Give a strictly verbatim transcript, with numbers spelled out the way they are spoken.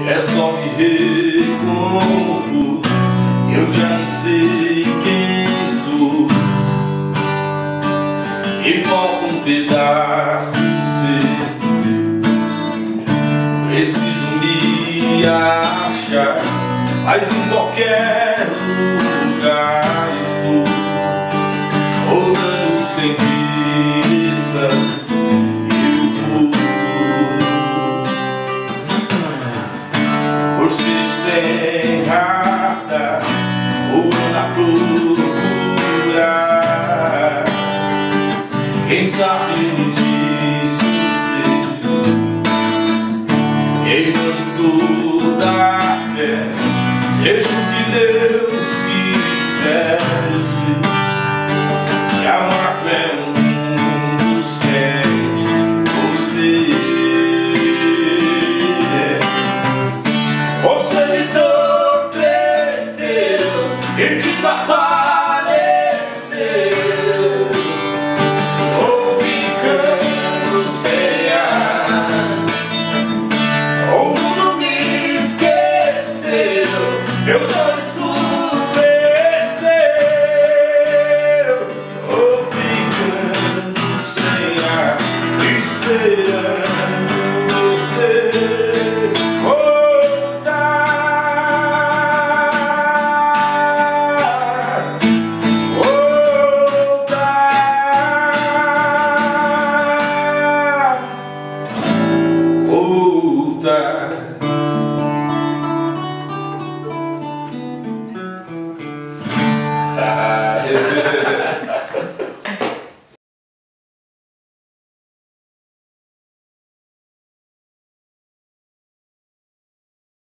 É só me recompor, eu já nem sei quem sou. E falta um pedaço seu. Preciso me achar, mas em qualquer lugar estou rodando sem preguiça. Eu vou por ser sem rata ou na procura. Quem sabe me diz você, em toda a fé, seja o que Deus quiser. Eu sei que amar é um mundo sem você. Você me entorpeceu e desapareceu, vou ficando sem ar. O mundo me esqueceu, eu só escureceu, vou ficando sem ar, esperando você voltar, voltar, voltar.